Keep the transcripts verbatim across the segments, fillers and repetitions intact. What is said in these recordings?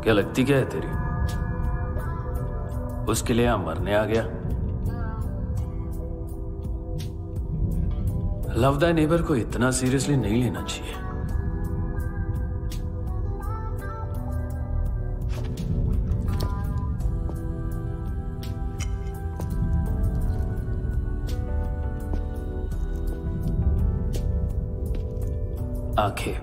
क्या लगती क्या है तेरी? उसके लिए यहां मरने आ गया? लव द नेबर को इतना सीरियसली नहीं लेना चाहिए। आंखें,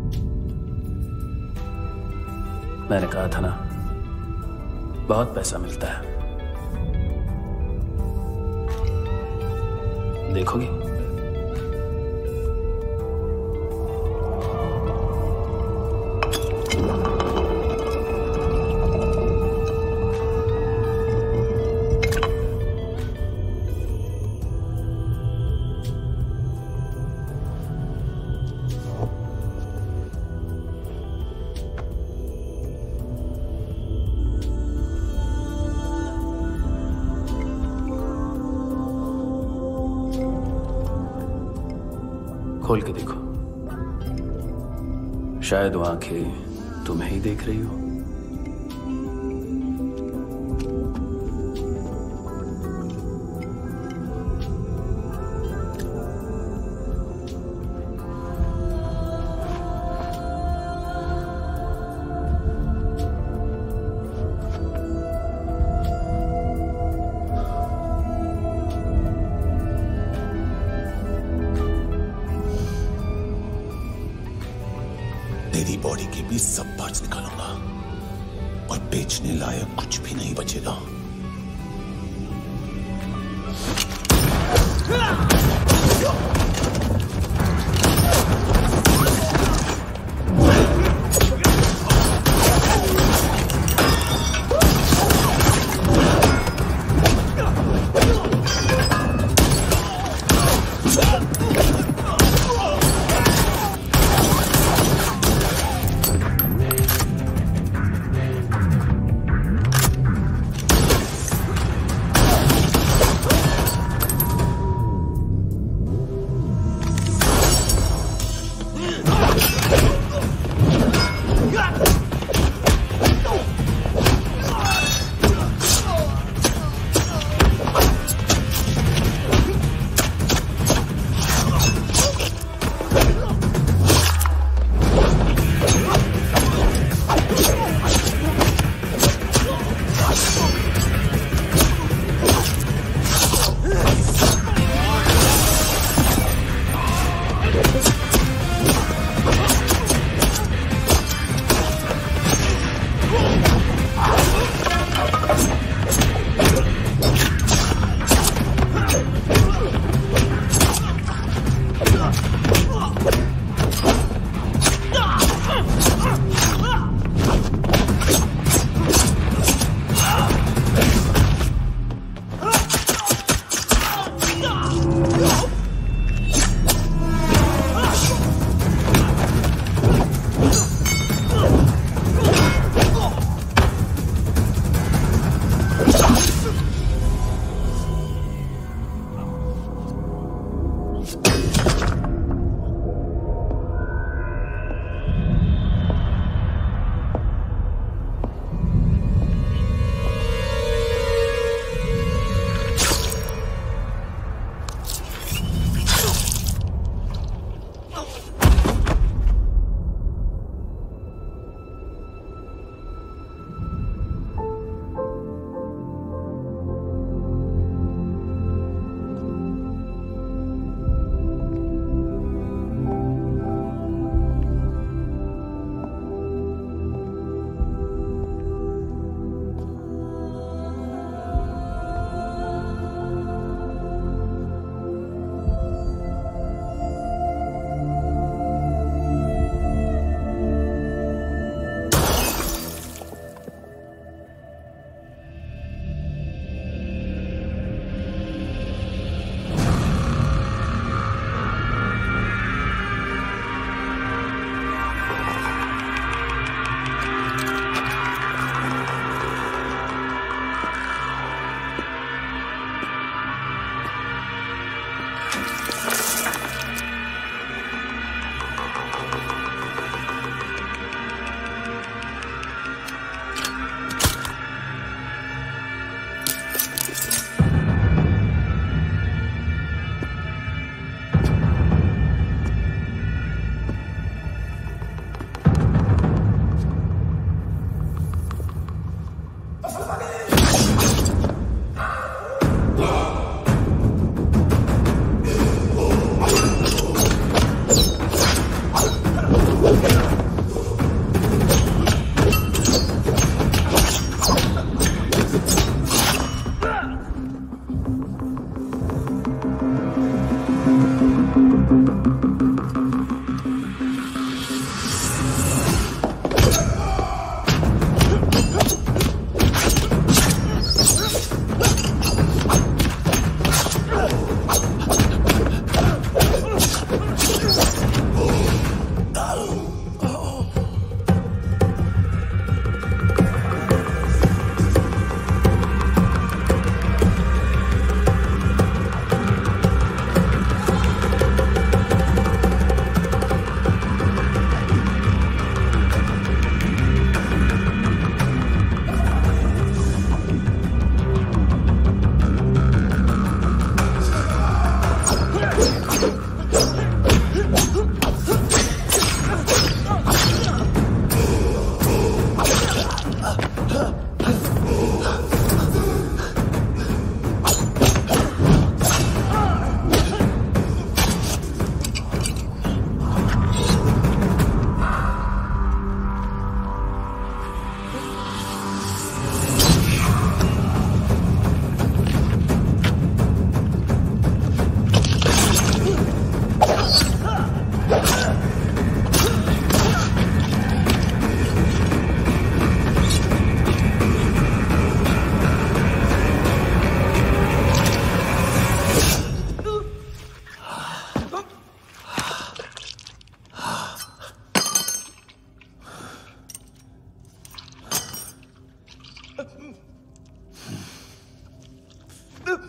मैंने कहा था ना, बहुत पैसा मिलता है। देखोगी? खोल के देखो, शायद वो आंखें तुम्हें ही देख रही हो। तेरी बॉडी के भी सब पार्ट्स निकालूंगा और बेचने लायक कुछ भी नहीं बचेगा।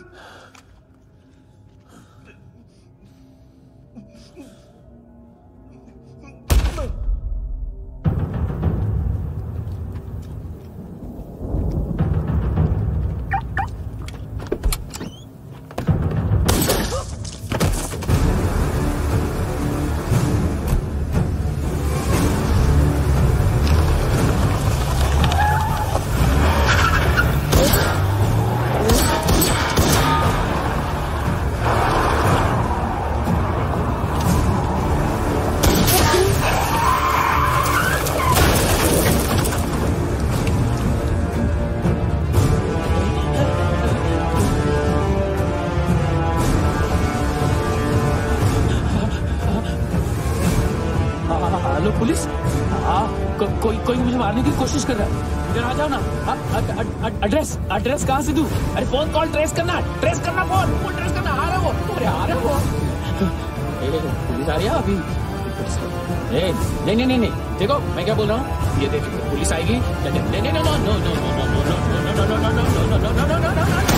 मारने की कोशिश कर रहा है। इधर आ जाओ ना। एड्रेस एड्रेस कहाँ से दूं? अरे फोन कॉल ट्रेस करना, ट्रेस करना, फोन फोन ट्रेस करना। आ रहा है वो, अरे आ रहा है वो। पुलिस आ रही है अभी। ए, नहीं नहीं नहीं नहीं, देखो मैं क्या बोल रहा हूँ, ये देखो पुलिस आएगी। नहीं नहीं नहीं, no no no no no no no no no no no no no no no no.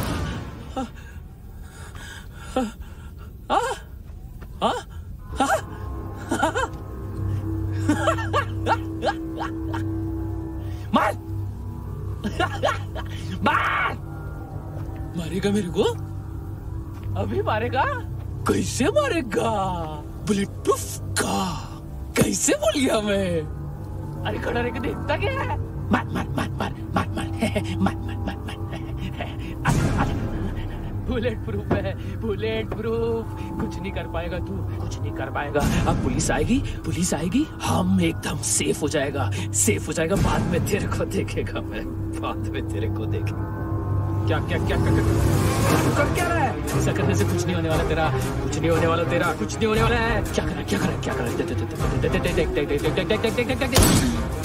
मार मार मारेगा मेरे को, अभी मारेगा। कैसे मारेगा? बुलेट प्रूफ का कैसे बोल गया मैं? अरे खड़ा रह के देखता क्या है? मार मार मार मार मार मार मार मार मार बुलेट प्रूफ है, बुलेट प्रूफ। कुछ नहीं कर पाएगा तू, कुछ नहीं कर पाएगा। अब पुलिस आएगी, पुलिस आएगी, हम एकदम सेफ हो जाएगा, सेफ हो जाएगा। बाद में तेरे को देखेगा मैं, बाद में तेरे को देखेगा। क्या क्या क्या क्या कर क्या रहा है? ऐसा करने से कुछ नहीं होने वाला तेरा, कुछ नहीं होने वाला तेरा, कुछ नहीं होने वाला है। क्या कर रहा है, क्या कर रहा है, क्या कर रहा है? देख देख देख देख देख देख देख देख देख देख देख देख देख।